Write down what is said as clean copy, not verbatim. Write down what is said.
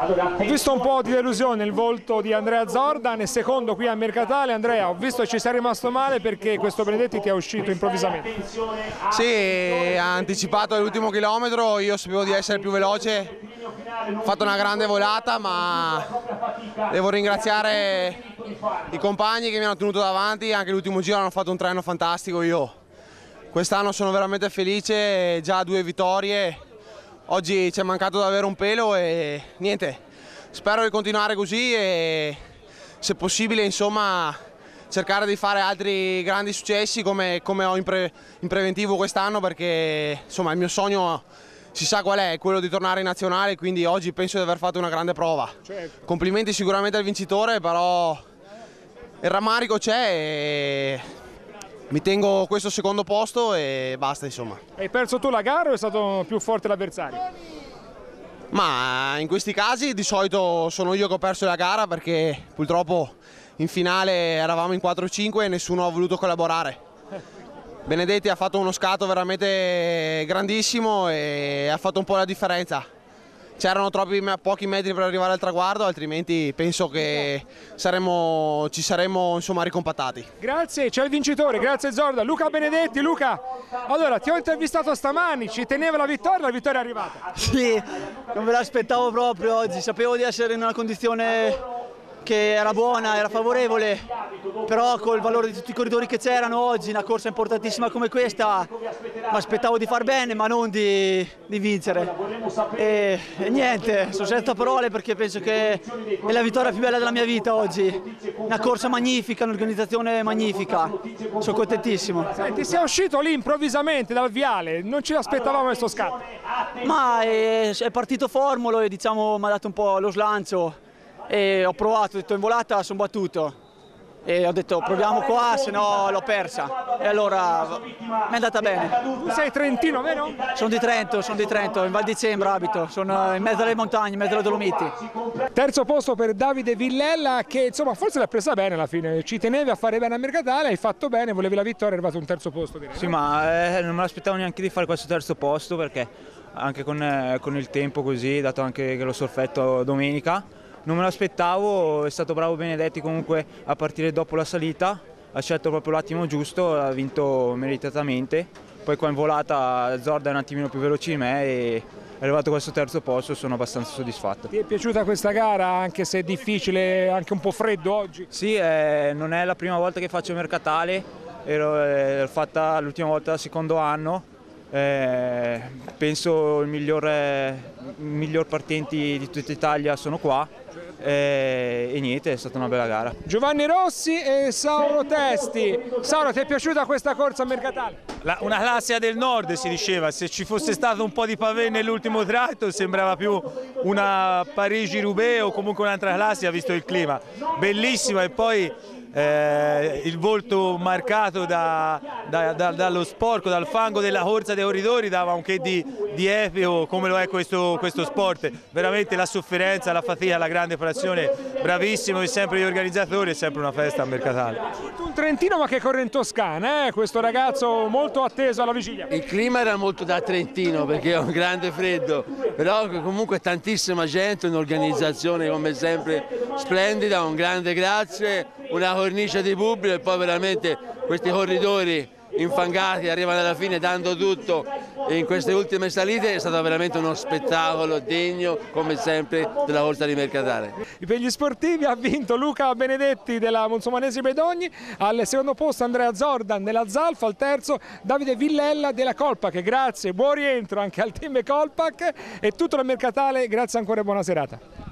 Ho visto un po' di delusione nel volto di Andrea Zordan e secondo qui a Mercatale. Andrea, ho visto che ci sei rimasto male perché questo Benedetti ti è uscito improvvisamente. Sì, ha anticipato l'ultimo chilometro, io sapevo di essere più veloce, ho fatto una grande volata, ma devo ringraziare i compagni che mi hanno tenuto davanti, anche l'ultimo giro hanno fatto un treno fantastico. Io quest'anno sono veramente felice, già 2 vittorie. Oggi ci è mancato davvero un pelo e niente, spero di continuare così e se possibile insomma cercare di fare altri grandi successi come ho in preventivo quest'anno, perché insomma il mio sogno si sa qual è quello di tornare in nazionale, quindi oggi penso di aver fatto una grande prova. Complimenti sicuramente al vincitore, però il rammarico c'è e mi tengo questo secondo posto e basta insomma. Hai perso tu la gara o è stato più forte l'avversario? Ma in questi casi di solito sono io che ho perso la gara, perché purtroppo in finale eravamo in 4-5 e nessuno ha voluto collaborare. Benedetti ha fatto uno scatto veramente grandissimo e ha fatto un po' la differenza. C'erano pochi metri per arrivare al traguardo, altrimenti penso che ci saremmo insomma ricompattati. Grazie, c'è il vincitore, grazie Zordan, Luca Benedetti. Luca, allora ti ho intervistato stamani, ci teneva la vittoria è arrivata. Sì, non me l'aspettavo proprio oggi, sapevo di essere in una condizione che era buona, era favorevole, però col valore di tutti i corridori che c'erano oggi, una corsa importantissima come questa, mi aspettavo di far bene ma non di vincere. E niente, sono senza parole perché penso che è la vittoria più bella della mia vita oggi. Una corsa magnifica, un'organizzazione magnifica, sono contentissimo. Senti, sei uscito lì improvvisamente dal viale, non ci aspettavamo questo scatto. Ma è partito Formolo e diciamo mi ha dato un po' lo slancio. E ho provato, ho detto in volata sono battuto e ho detto proviamo qua, se no l'ho persa e allora mi è andata bene. Tu sei trentino, vero? Sono di Trento, in Val di Cembra abito, sono in mezzo alle montagne, in mezzo alle Dolomiti. Terzo posto per Davide Villella che insomma forse l'ha presa bene alla fine, ci tenevi a fare bene a Mercatale, hai fatto bene, volevi la vittoria, è arrivato un terzo posto direi. Sì, ma non me l'aspettavo neanche di fare questo terzo posto perché anche con il tempo così, dato anche che l'ho sorfetto domenica, non me l'aspettavo, è stato bravo Benedetti comunque a partire dopo la salita, ha scelto proprio l'attimo giusto, ha vinto meritatamente, poi qua in volata Zordan è un attimino più veloce di me e è arrivato a questo terzo posto, sono abbastanza soddisfatto. Ti è piaciuta questa gara anche se è difficile, anche un po' freddo oggi? Sì, non è la prima volta che faccio Mercatale, l'ho fatta l'ultima volta al secondo anno. Penso il miglior partenti di tutta Italia sono qua e niente, è stata una bella gara. Giovanni Rossi e Sauro Testi. Sauro, ti è piaciuta questa corsa a Mercatale? Una classica del nord si diceva, se ci fosse stato un po' di pavé nell'ultimo tratto sembrava più una Parigi-Roubaix o comunque un'altra classica visto il clima. Bellissima e poi il volto marcato dallo sporco, dal fango della corsa dei corridori dava un che di epico come lo è questo sport. Veramente la sofferenza, la fatica, la grande passione, bravissimo e sempre gli organizzatori, è sempre una festa a Mercatale. Un trentino ma che corre in Toscana, questo ragazzo molto atteso alla vigilia. Il clima era molto da trentino perché è un grande freddo, però comunque tantissima gente, un'organizzazione come sempre splendida, un grande grazie, una cornice di pubblico e poi veramente questi corridori infangati arrivano alla fine dando tutto e in queste ultime salite è stato veramente uno spettacolo degno come sempre della corsa di Mercatale. Per gli sportivi ha vinto Luca Benedetti della Monsomanesi Bedogni, al secondo posto Andrea Zordan della Zalfa, al terzo Davide Villella della Colpac. Grazie, buon rientro anche al team Colpac e tutto il Mercatale, grazie ancora e buona serata.